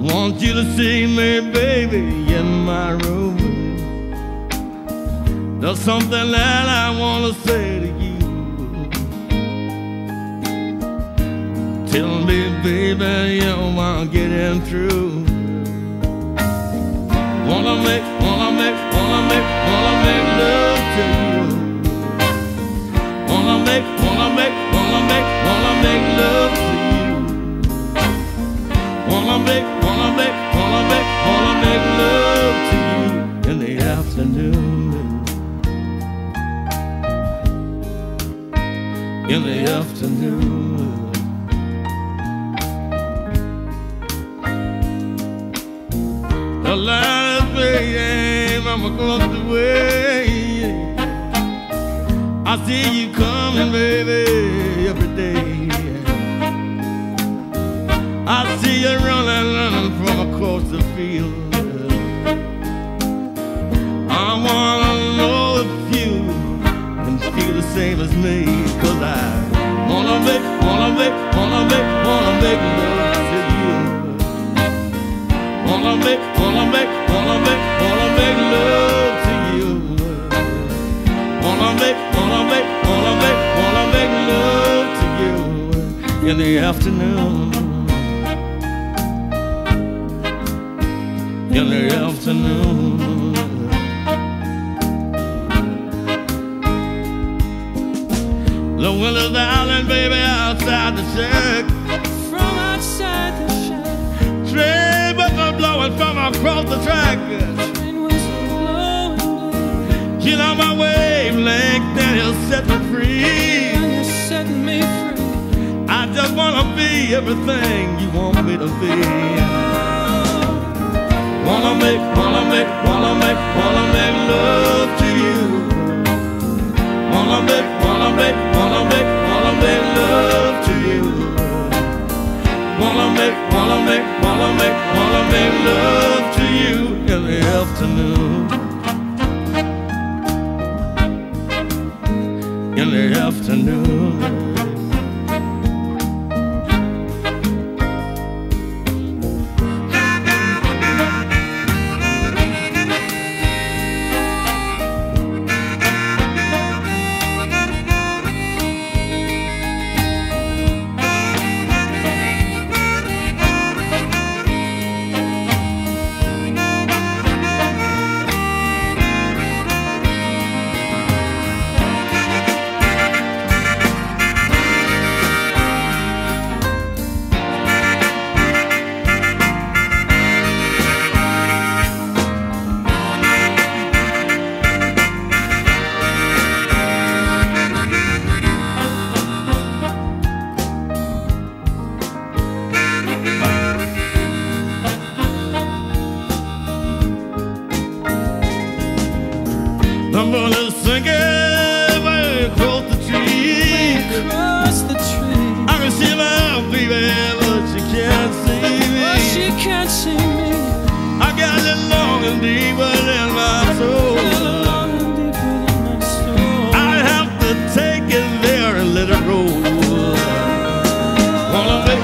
want you to see me, baby, in my room. There's something that I want to say to you. Tell me, baby, you want getting through. Wanna make love to you. Wanna make love to you. Wanna make love to you in the afternoon. In the afternoon. The last day I'm across the way. I see you coming, baby, every day. I see you running from across the field. I wanna know if you can feel the same as me, 'cause I wanna make love to you. Wanna make love to you. Wanna make love to you in the afternoon. In the afternoon. The windows howling, baby, outside the shack. From outside the shack, Train was blowing from across the track. train was blowin', Get on my wavelength, then he'll set me free. and you set me free. I just wanna be everything you want me to be. Wanna make love to you. Wanna make love to you. Wanna make love to you in the afternoon. In the afternoon. I'm gonna sing it way across the tree. Across the tree, I can see my baby, but she can't see me. but she can't see me. I got it long and deep within my soul. Long and deep within my soul. I have to take it there and let it roll. Wanna make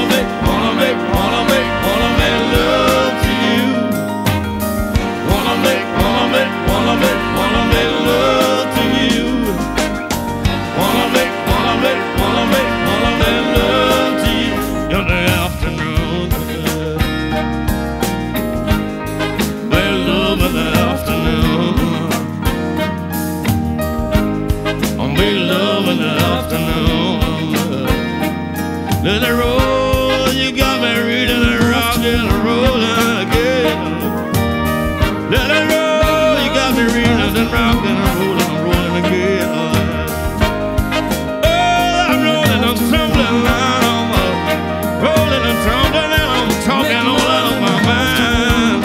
love to you. Wanna make love to you. Wanna make love to you in the afternoon. Make love in the afternoon. Make love in the afternoon. Let it roll, you got me reading and rocking and rolling again. Let it roll, you got me reading and rocking and rolling again. Oh, I'm rolling and tumbling, I'm rolling and tumbling, and I'm talking all out of my mind.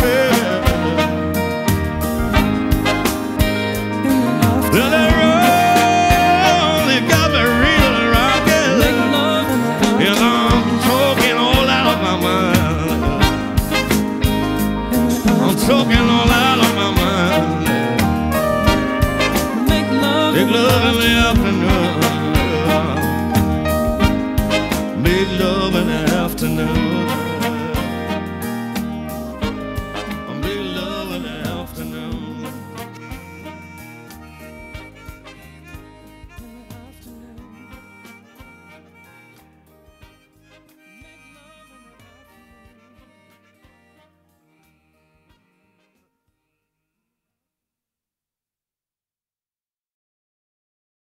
Let it roll, you got me reading and rocking. Make love in the And I'm talking all out of my mind. I'm talking all out of my mind. Make love Make love in the afternoon.